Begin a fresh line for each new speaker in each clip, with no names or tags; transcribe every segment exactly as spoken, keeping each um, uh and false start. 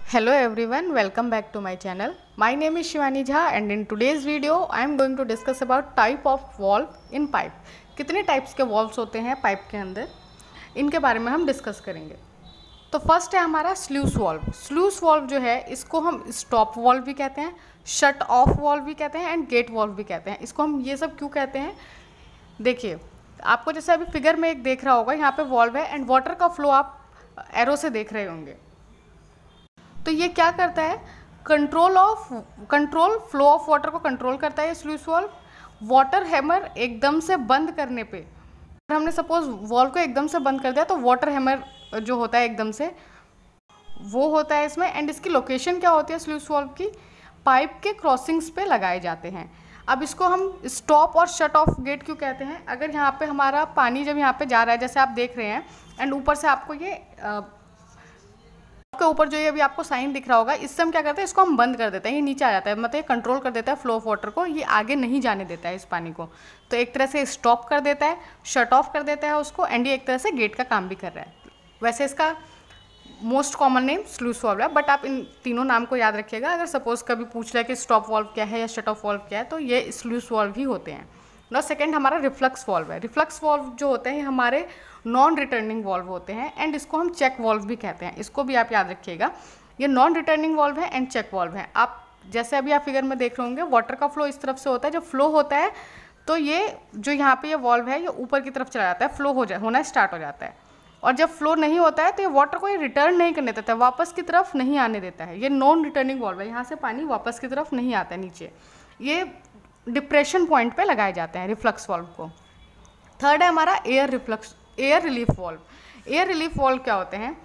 Hello everyone, welcome back to my channel. My name is Shivani Jha and in today's video I am going to discuss about type of valve in pipe. कितने types के valves होते हैं pipe के अंदर, इनके बारे में हम डिस्कस करेंगे। तो फर्स्ट है हमारा स्लूस वॉल्व। स्लूस वॉल्व जो है इसको हम स्टॉप वॉल्व भी कहते हैं, शट ऑफ वॉल्व भी कहते हैं एंड गेट वॉल्व भी कहते हैं। इसको हम ये सब क्यों कहते हैं, देखिए आपको जैसे अभी फिगर में एक देख रहा होगा, यहाँ पे वॉल्व है एंड वाटर का फ्लो आप एरो से देख रहे होंगे। तो ये क्या करता है, control of control flow of water को कंट्रोल करता है ये स्लूस वॉल्व। वाटर हैमर एकदम से बंद करने पे, अगर हमने सपोज वॉल्व को एकदम से बंद कर दिया तो वाटर हैमर जो होता है एकदम से वो होता है इसमें। एंड इसकी लोकेशन क्या होती है स्लूस वॉल्व की, पाइप के क्रॉसिंग्स पे लगाए जाते हैं। अब इसको हम स्टॉप और शट ऑफ गेट क्यों कहते हैं, अगर यहाँ पे हमारा पानी जब यहाँ पे जा रहा है जैसे आप देख रहे हैं एंड ऊपर से आपको ये आ, के ऊपर जो ये अभी आपको साइन दिख रहा होगा, इससे हम क्या करते हैं, इसको हम बंद कर देते हैं, ये नीचे आ जाता है, मतलब ये कंट्रोल कर देता है फ्लो ऑफ वाटर को, ये आगे नहीं जाने देता है इस पानी को। तो एक तरह से स्टॉप कर देता है, शट ऑफ कर देता है उसको, एंड ये एक तरह से गेट का काम भी कर रहा है। वैसे इसका most common name sluice valve है, बट आप इन तीनों नाम को याद रखिएगा। अगर सपोज कभी पूछ रहा है कि स्टॉप वॉल्व क्या है या शट ऑफ वॉल्व क्या है, तो ये स्लूस वॉल्व ही होते हैं। ना सेकेंड हमारा रिफ्लक्स वॉल्व है। रिफ्लक्स वॉल्व जो होते हैं हमारे नॉन रिटर्निंग वॉल्व होते हैं एंड इसको हम चेक वॉल्व भी कहते हैं, इसको भी आप याद रखिएगा। ये नॉन रिटर्निंग वॉल्व है एंड चेक वॉल्व है। आप जैसे अभी आप फिगर में देख रहे होंगे, वाटर का फ्लो इस तरफ से होता है, जब फ्लो होता है तो ये जो यहाँ पे ये वॉल्व है ये ऊपर की तरफ चला जाता है, फ्लो हो जाए होना स्टार्ट हो जाता है। और जब फ्लो नहीं होता है तो ये वाटर को ये रिटर्न नहीं करने देता है, वापस की तरफ नहीं आने देता है। ये नॉन रिटर्निंग वॉल्व है, यहाँ से पानी वापस की तरफ नहीं आता है नीचे। ये डिप्रेशन पॉइंट पे लगाए जाते हैं रिफ्लक्स वॉल्व को। थर्ड है हमारा air reflux air relief valve. Air relief valve क्या होते हैं,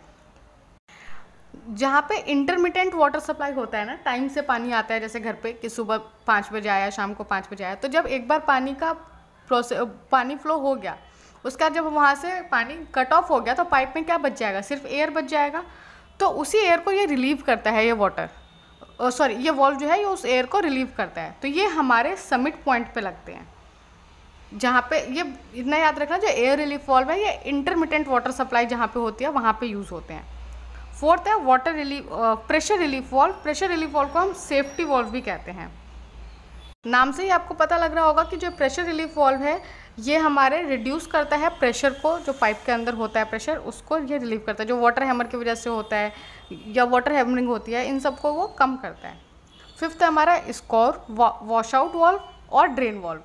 जहाँ पे इंटरमिटेंट वाटर सप्लाई होता है ना, टाइम से पानी आता है जैसे घर पे कि सुबह पाँच बजे आया, शाम को पाँच बजे आया, तो जब एक बार पानी का प्रोसेस पानी फ्लो हो गया, उसका जब वहाँ से पानी कट ऑफ हो गया तो पाइप में क्या बच जाएगा, सिर्फ एयर बच जाएगा। तो उसी एयर को ये रिलीव करता है, ये वाटर सॉरी ये वॉल्व जो है ये उस एयर को रिलीव करता है। तो ये हमारे समिट पॉइंट पे लगते हैं, जहाँ पे ये इतना याद रखना, जो एयर रिलीफ वॉल्व है ये इंटरमिटेंट वाटर सप्लाई जहाँ पे होती है वहाँ पे यूज़ होते हैं। फोर्थ है water relief pressure relief valve. Pressure relief valve को हम सेफ्टी वॉल्व भी कहते हैं। नाम से ही आपको पता लग रहा होगा कि जो प्रेशर रिलीफ वॉल्व है ये हमारे रिड्यूस करता है प्रेशर को, जो पाइप के अंदर होता है प्रेशर उसको ये रिलीव करता है, जो वाटर हैमर की वजह से होता है या वाटर हैमरिंग होती है, इन सबको वो कम करता है। फिफ्थ है हमारा स्कोर वॉश आउट वॉल्व और ड्रेन वॉल्व।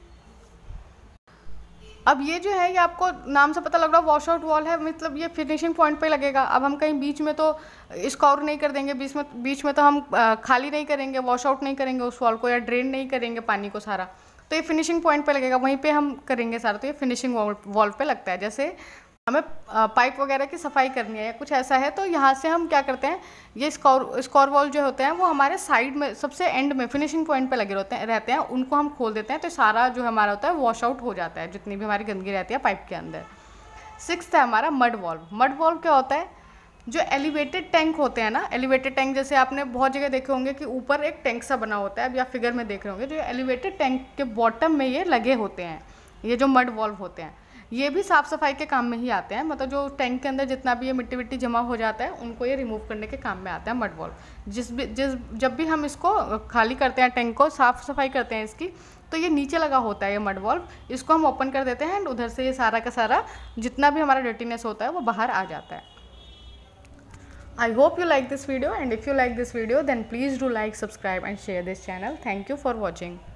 अब ये जो है ये आपको नाम से पता लग रहा है वॉश आउट वॉल है, मतलब ये फिनिशिंग पॉइंट पे लगेगा। अब हम कहीं बीच में तो स्कोर नहीं कर देंगे, बीच में बीच में तो हम खाली नहीं करेंगे, वॉश आउट नहीं करेंगे उस वॉल को या ड्रेन नहीं करेंगे पानी को सारा, तो ये फिनिशिंग पॉइंट पे लगेगा, वहीं पे हम करेंगे सारा। तो ये फिनिशिंग वॉल पे लगता है। जैसे हमें पाइप वगैरह की सफाई करनी है या कुछ ऐसा है तो यहाँ से हम क्या करते हैं, ये स्कोर स्कोर वॉल जो होते हैं वो हमारे साइड में सबसे एंड में फिनिशिंग पॉइंट पे लगे रहते हैं रहते हैं उनको हम खोल देते हैं, तो सारा जो हमारा होता है वॉश आउट हो जाता है, जितनी भी हमारी गंदगी रहती है पाइप के अंदर। सिक्स्थ है हमारा मड वॉल्व। मड वॉल्व क्या होता है, जो एलिवेटेड टैंक होते हैं ना, एलिवेटेड टैंक जैसे आपने बहुत जगह देखे होंगे कि ऊपर एक टैंक सा बना होता है, अभी आप फिगर में देख रहे होंगे, जो एलिवेटेड टैंक के बॉटम में ये लगे होते हैं, ये जो मड वॉल्व होते हैं ये भी साफ़ सफाई के काम में ही आते हैं। मतलब जो टैंक के अंदर जितना भी ये मिट्टी विट्टी जमा हो जाता है उनको ये रिमूव करने के काम में आता है मड वॉल्व। जिस भी जिस जब भी हम इसको खाली करते हैं, टैंक को साफ़ सफाई करते हैं इसकी, तो ये नीचे लगा होता है ये मड वॉल्व, इसको हम ओपन कर देते हैं एंड उधर से ये सारा का सारा जितना भी हमारा डर्टीनेस होता है वो बाहर आ जाता है। I hope you like this video, and if you like this video then please do like, subscribe and share this channel. Thank you for watching.